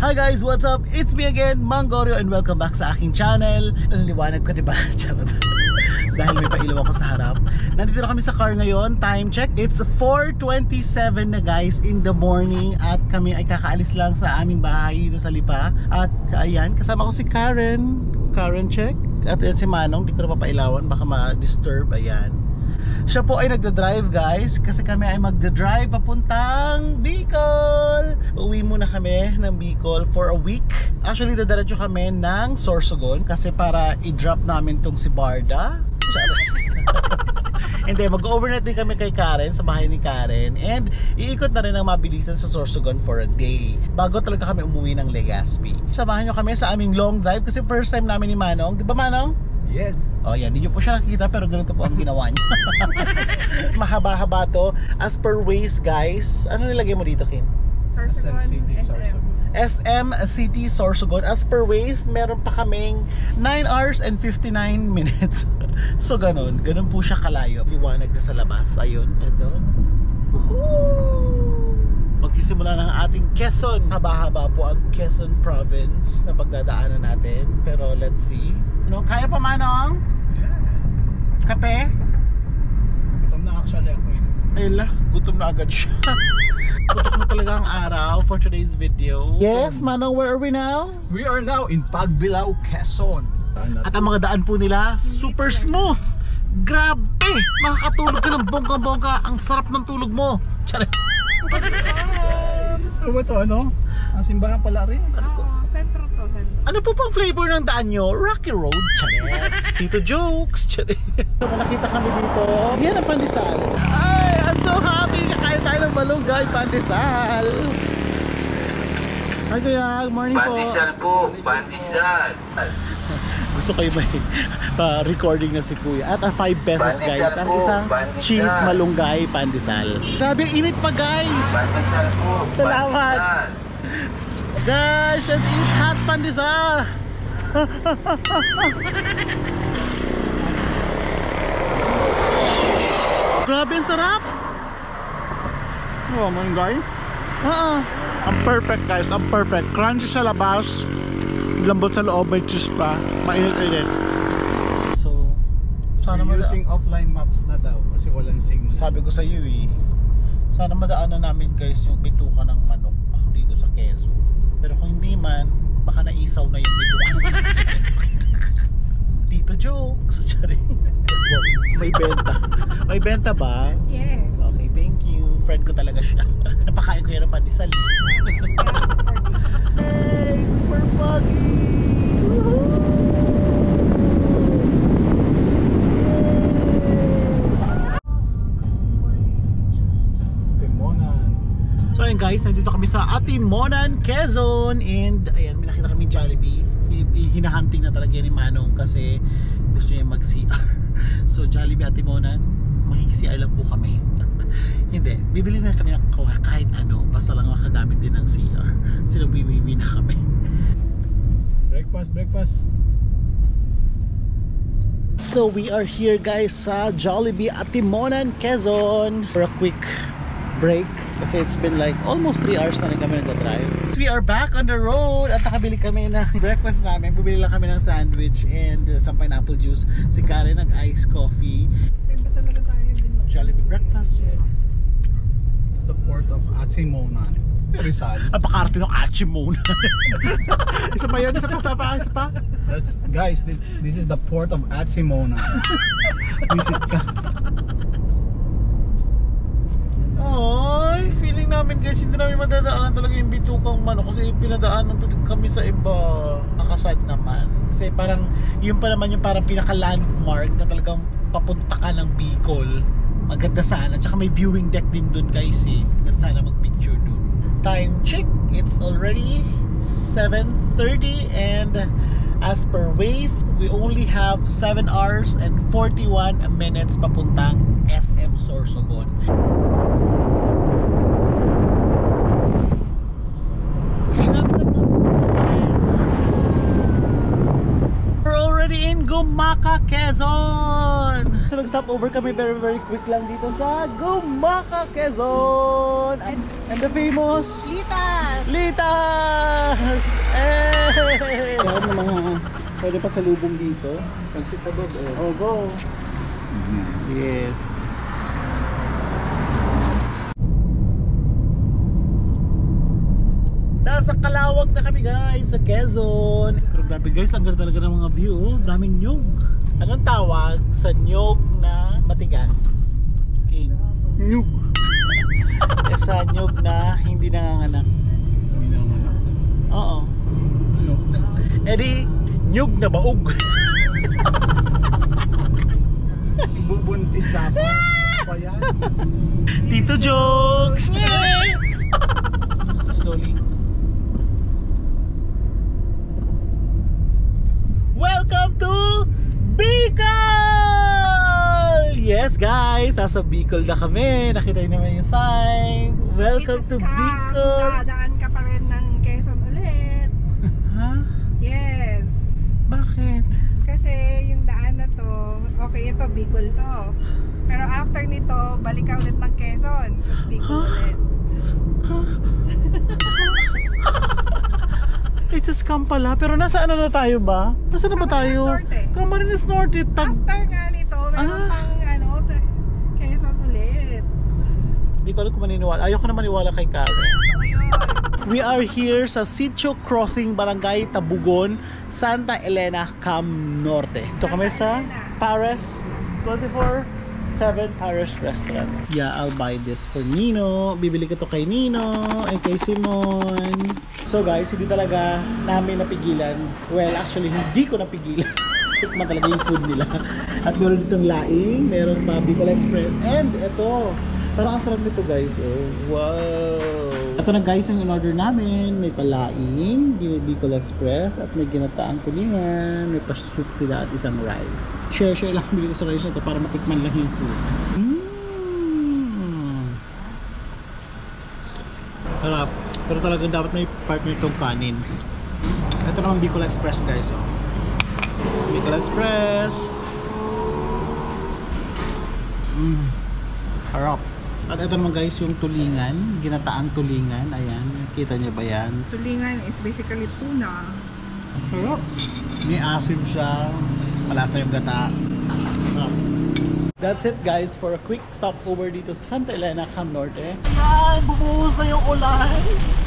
Hi guys, what's up? It's me again, Mangorio, and welcome back sa aking channel. Ang liwanag ko, diba? Charot. Dahil may pailaw ako sa harap. Nandito na kami sa car ngayon. Time check. It's 4:27 na guys in the morning. At kami ay kakaalis lang sa aming bahay dito sa Lipa. At ayan, kasama ko si Karen. Karen check. At yan si Manong, di ko na papailawan, baka ma-disturb. Ayan. Siya po ay nagda-drive guys, kasi kami ay magda-drive papuntang Bicol. Uwi muna kami ng Bicol for a week. Actually dadaradyo kami ng Sorsogon kasi para i-drop namin tong si Barda. Hindi, mag-overnight din kami kay Karen, sa bahay ni Karen. And iikot na rin ang mabilisan sa Sorsogon for a day bago talaga kami umuwi ng Legazpi. Samahan nyo kami sa aming long drive kasi first time namin ni Manong. Di ba Manong? Yes. Oh yan, hindi nyo po siya nakikita pero ganito po ang ginawa niya. Mahaba-haba to. As per Waze guys, ano nilagay mo dito, Kin? Sorsogon, SM. SM City Sorsogon. As per Waze, meron pa kaming 9 hours and 59 minutes. So ganun po siya kalayo. Liwanag na sa labas. Ayun, ito. Magsisimula ng ating Quezon. Haba-haba po ang Quezon Province na pagdadaanan natin. Pero let's see. No, kaya pa Manong? Yes. Kape? Gutom na actually ako eh. Ayla, gutom na agad siya. Gutom na talaga ang araw for today's video. Yes, Manong, where are we now? We are now in Pagbilao, Quezon. At ang mga daan po nila, super smooth. Grabe! Makakatulog ka ng bongga-bongga. Ang sarap ng tulog mo. Charet. So ba ito ano? Ang simbahan pala rin. Sentro to. Ano po pang flavor ng daan nyo? Rocky Road, charet. Tito Jokes, charet. So, nakita kami dito. Yan ang pandesal. Ay, I'm so happy. Kakain tayo ng malunggay pandesal. Hi kuya, good morning po. Pandesal po, pandesal. Gusto ko yung may recording na si kuya. At 5 pesos guys. Ang isang cheese malunggay pandesal. Grabe, init pa guys. Pandesal po, Salamat. pandesal. Guys, let's eat hot pandesal. Grabe, ang sarap. Oh, malunggay. Ang perfect guys, ang perfect. Crunchy sa labas, lambot sa loob, may cheese pa, mainit-init. So, sana We're using offline maps na daw kasi walang signal. sabi ko sa iyo eh, sana madaanan namin guys yung bituka ng manok dito sa Quezon. Pero kung hindi man, baka naisaw na yung bituka. Tito Jokes. Wow, may benta. May benta ba? Yeah. Okay, thank you. Friend ko talaga siya. Napakain ko yan ng pandesal. Hey, super foggy! Timonan. So ayun guys, nandito kami sa Atimonan, Quezon. And ayan, may nakita kami Jollibee. Hinahunting na talaga ni Manong kasi gusto niya mag-CR. So Jollibee Atimonan, makiki-CR lang po kami. Hindi, bibili na kami ng kahit ano, basta lang makagamit din ng CR. Sino bibiwi na kami. Breakfast. So we are here guys sa Jollibee Atimonan, Quezon for a quick break kasi it's been like almost 3 hours na rin kami nagda-drive. We are back on the road at nakabili kami ng breakfast namin. Bumili lang kami ng sandwich and some pineapple juice. Si Karen nag-iced coffee. Saan ba talaga tayo? Jollibee breakfast. It's the port of Atimonan, Rizal. Napakarte ng Atimonan. Isa pa yun, isa pa. That's guys, this is the port of Atimonan. Visit ka. Ay, feeling namin guys, hindi namin madadaanan talaga yung bitukang manok kasi pinadaanan kami sa iba. Nakasad naman. Kasi parang, yun pa naman yung parang pinaka-landmark na talagang papunta ka ng Bicol. Maganda sana. Tsaka may viewing deck din dun guys eh. At sana mag-picture dun. Time check, it's already 7:30 and as per Waze, we only have 7 hours and 41 minutes papuntang SM Sorsogon. We're already in Gumaca, Quezon. So nag-stop over kami very quick lang dito sa Gumaca, Quezon. And the famous Litas! Eh! Yan yung mga pwede pa sa lubong dito. Pansit above. Oh, go! Yes. Nasa Kalawag na kami guys, sa Quezon. Pero grabe guys, ang ganda talaga ng mga view, oh. Daming nyug. Anong tawag sa nyug na matigas? Okay. Nyug. Sa nyug na hindi nanganganak. Hindi na naman. Oo. Ano? Eh di, nyug na baog. Bubuntis dapat. Pa yan. Tito Jokes! Slowly. Welcome to Bicol! Yes guys, nasa Bicol na kami. Nakita niyo naman yung sign. Welcome to Bicol. Dadaan ka pa rin ng Quezon ulit. Ha? Yes. Bakit? Kasi yung daan na to, okay ito, Bicol to. Pero after nito, balik ka ulit ng Quezon. Tapos Bicol ulit. It's a scam pala. Pero nasa ano na tayo ba? Nasa na ba tayo? Camarines Norte. After nga nito, meron pang Quezon ulit. Hindi ko alam kung maniniwala. Ayoko na maniwala kay Karen. Ito yun. We are here sa Sitio Crossing, Barangay Tabugon, Santa Elena, Cam Norte. Ito kami sa Paris 24/7 Paris Restaurant. Yeah, I'll buy this for Nino. Bibili ko to kay Nino and kay Simon. So guys, hindi talaga namin napigilan. Well, actually, hindi ko napigilan. Tikman talaga yung food nila. At meron ditong laing, meron pa Bicol Express, and ito. Parang ang sarap nito guys. Oh, wow. Ito na guys yung in-order namin. May palaing, Bicol Express, at may ginataang tulingan, may pa-soup sila at isang rice. Share lang kami dito sa rice na ito para matikman lang yung food. Sarap. Pero talagang dapat may partner itong kanin. Ito naman Bicol Express guys. Oh. Bicol Express. Harap. At ito naman guys yung tulingan, ginataang tulingan. Ayan, kita niyo ba yan? Tulingan is basically tuna. Harap. May asim siya, malasa yung gata. Harap. That's it guys for a quick stopover dito sa Santa Elena, Cam Norte. Ayan, bumuhos na yung ulan.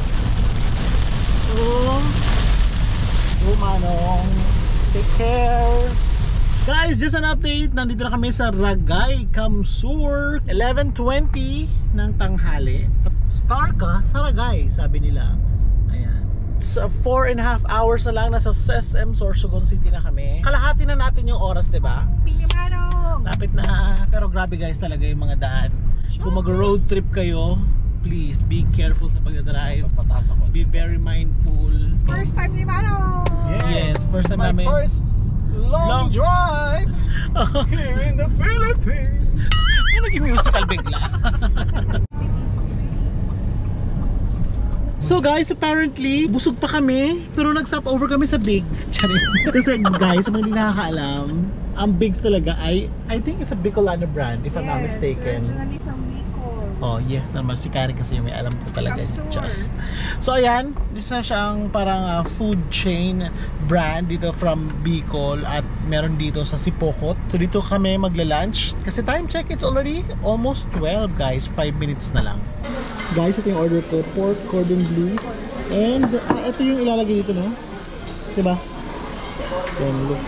Manong, take care. Guys, just an update. Nandito na kami sa Ragay, Kamsur. 11:20 ng tanghali. At star ka sa Ragay, sabi nila. Ayan. It's 4.5 hours na lang. Nasa SM Sorsogon City na kami. Kalahati na natin yung oras, diba? Lapit na. Pero grabe guys talaga yung mga daan. Kung mag-road trip kayo, please be careful sa pagdadrive. Be very mindful. First time ni Mano! Yes, first time namin. First long drive here in the Philippines. Ano naging musical bigla? So guys, apparently busog pa kami pero nag-stop over kami sa Bigs. Kasi guys, mga hindi nakakaalam, ang Bigs talaga ay I think it's a Bicolano brand if I'm not mistaken. Originally from Bicol. Oh yes naman, si Kari kasi may alam po talaga. Just. So ayan, isa siyang parang food chain brand dito from Bicol at meron dito sa Sipokot. So dito kami magla-lunch kasi time check, it's already almost 12 guys, 5 minutes na lang. Guys, ito yung order ko, pork cordon bleu and ito yung ilalagay dito, no? Diba? Then look.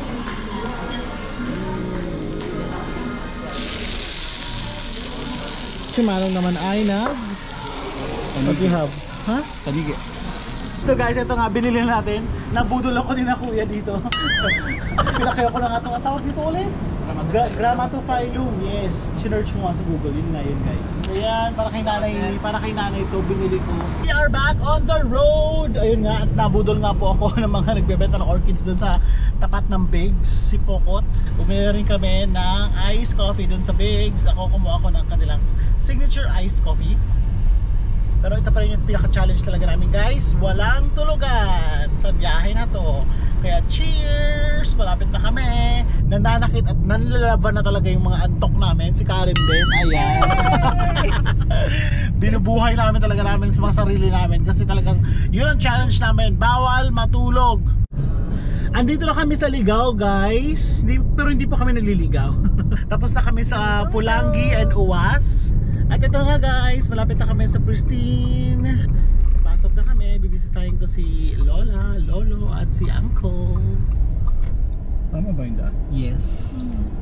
Si Manong naman ay what do you have? Ha? Kanigi. So guys, ito nga, binili natin. Nabudol ako ni na kuya dito. Pinakaya ko na nga itong tawag dito ulit. Grammatophyllum, yes. Sinearch ko nga sa Google, yun nga yun guys. So yan, para kay nanay ito, binili ko. We are back on the road! Ayun nga, at nabudol nga po ako ng mga nagbebenta ng orchids dun sa tapat ng Bigs, Sipokot. Bumili rin kami ng iced coffee dun sa Bigs. Ako kumuha ko ng kanilang signature iced coffee. Pero ito pa rin yung pinaka-challenge talaga namin guys. Walang tulugan sa biyahe na to. Kaya cheers! Malapit na kami. Nananakit at nanlalaban na talaga yung mga antok namin. Si Karen din. Ayan. Binubuhay namin talaga namin sa mga sarili namin. Kasi talagang yun ang challenge namin. Bawal matulog. Andito na kami sa Ligao guys. Pero hindi pa kami naliligaw. Tapos na kami sa Pulangi and Uwas. At ito na nga guys, malapit na kami sa Pristine. Pasok na kami, bibisitahin ko si Lola, Lolo at si Uncle. Tama ba yung daan? Yes.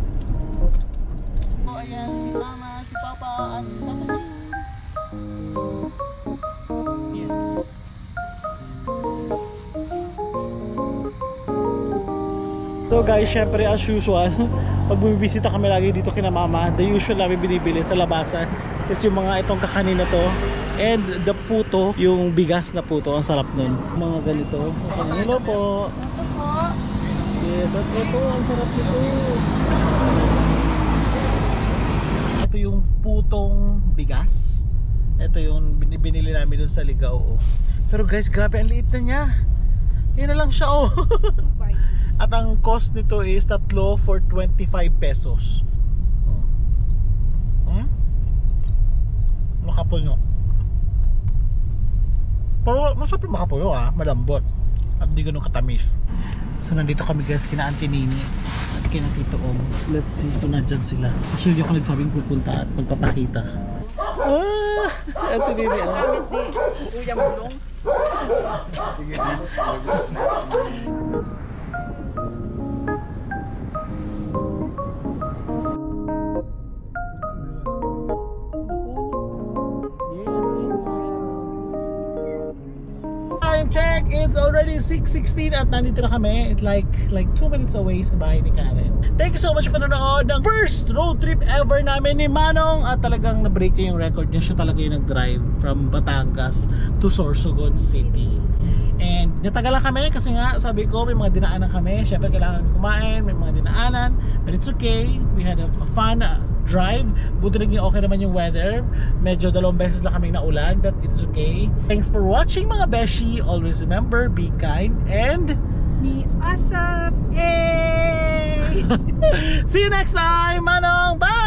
So ayan, si Mama, si Papa at si Tata June. Ayan. So guys, syempre as usual, pag bumibisita kami lagi dito kina Mama, the usual namin binibili sa labasan is yung mga itong kakanin na to and the puto, yung bigas na puto, ang sarap nun. Mga ganito. Hello po. Yes, at ito, ang sarap nito. Ito yung putong bigas. Ito yung binili namin dun sa Ligao. Pero guys, grabe ang liit na niya. Yan na lang siya oh. At ang cost nito is 3 for 25 pesos. Makapuno. Pero masarap makapuno malambot. At di ganun katamis. So nandito kami guys kina Auntie Nini at kina Tito Om. Let's see, ito na dyan sila. Actually ako nagsabing pupunta at magpapakita. Auntie Nini Kuya Mulong. Sige na. Time check, it's already 6:16 at nandito na kami. It's like 2 minutes away sa bahay ni Karen. Thank you so much for panonood ng first road trip ever namin ni Manong. At talagang na-break niya yung record niya. Siya talaga yung nag-drive from Batangas to Sorsogon City. And natagalan kami kasi nga sabi ko may mga dinaanan kami. Syempre kailangan namin kumain, may mga dinaanan. But it's okay, we had a fun drive. Buti naging okay naman yung weather. Medyo 2 beses lang kaming naulan, but it's okay. Thanks for watching mga beshi. Always remember, be kind and Be awesome! Yay! see you next time, Manong! Bye!